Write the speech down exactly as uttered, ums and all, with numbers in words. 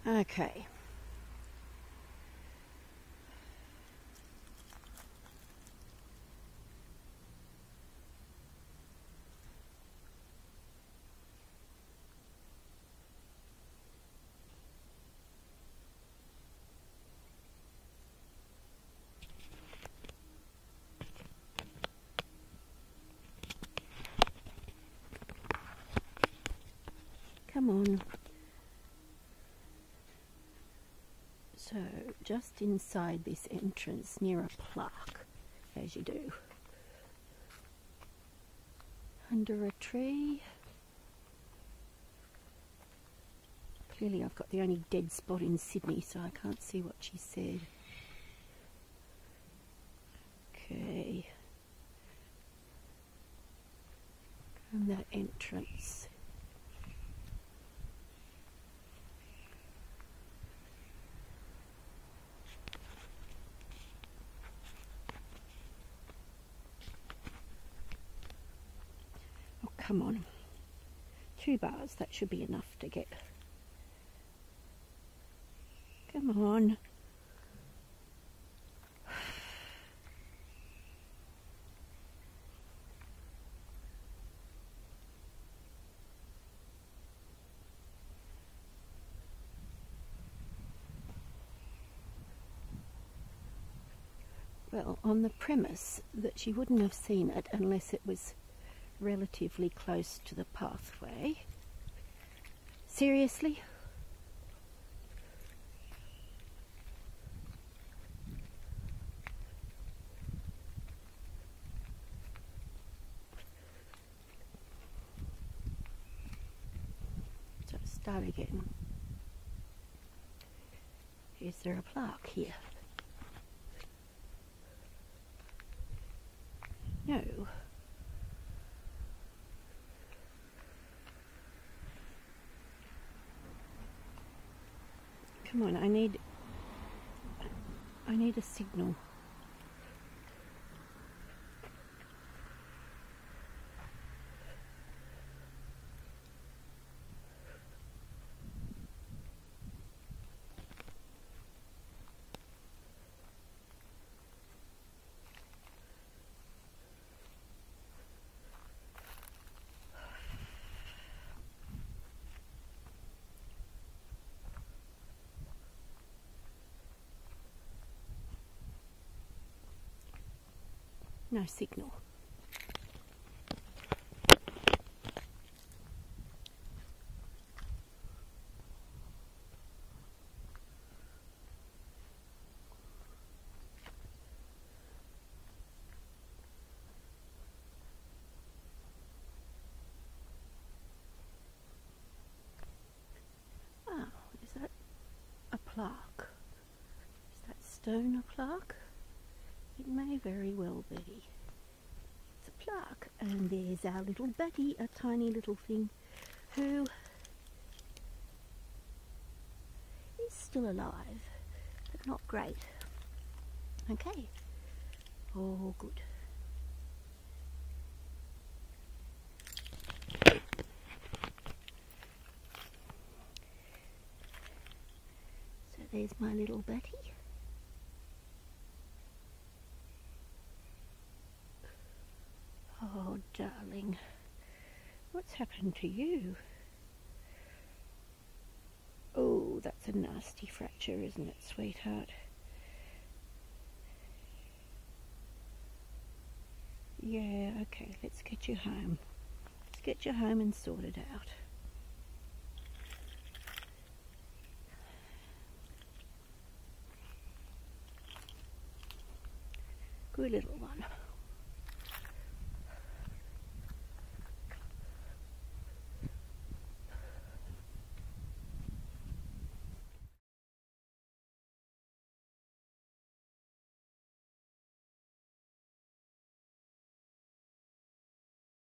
Okay. Come on. So, just inside this entrance, near a plaque, as you do, under a tree. Clearly I've got the only dead spot in Sydney, so I can't see what she said. Okay. From that entrance. Come on, two bars, that should be enough to get. Come on. Well, on the premise that she wouldn't have seen it unless it was relatively close to the pathway. Seriously? So start again. Is there a plaque here? No. Come on, I need, I need a signal. No signal. Oh, is that a plaque? Is that stone a plaque? It may very well be. It's a plaque, and there's our little batty, a tiny little thing, who is still alive, but not great. Okay. Oh, good. So there's my little batty. Oh, darling, what's happened to you? Oh, that's a nasty fracture, isn't it, sweetheart? Yeah, okay, let's get you home. Let's get you home and sort it out. Good little one.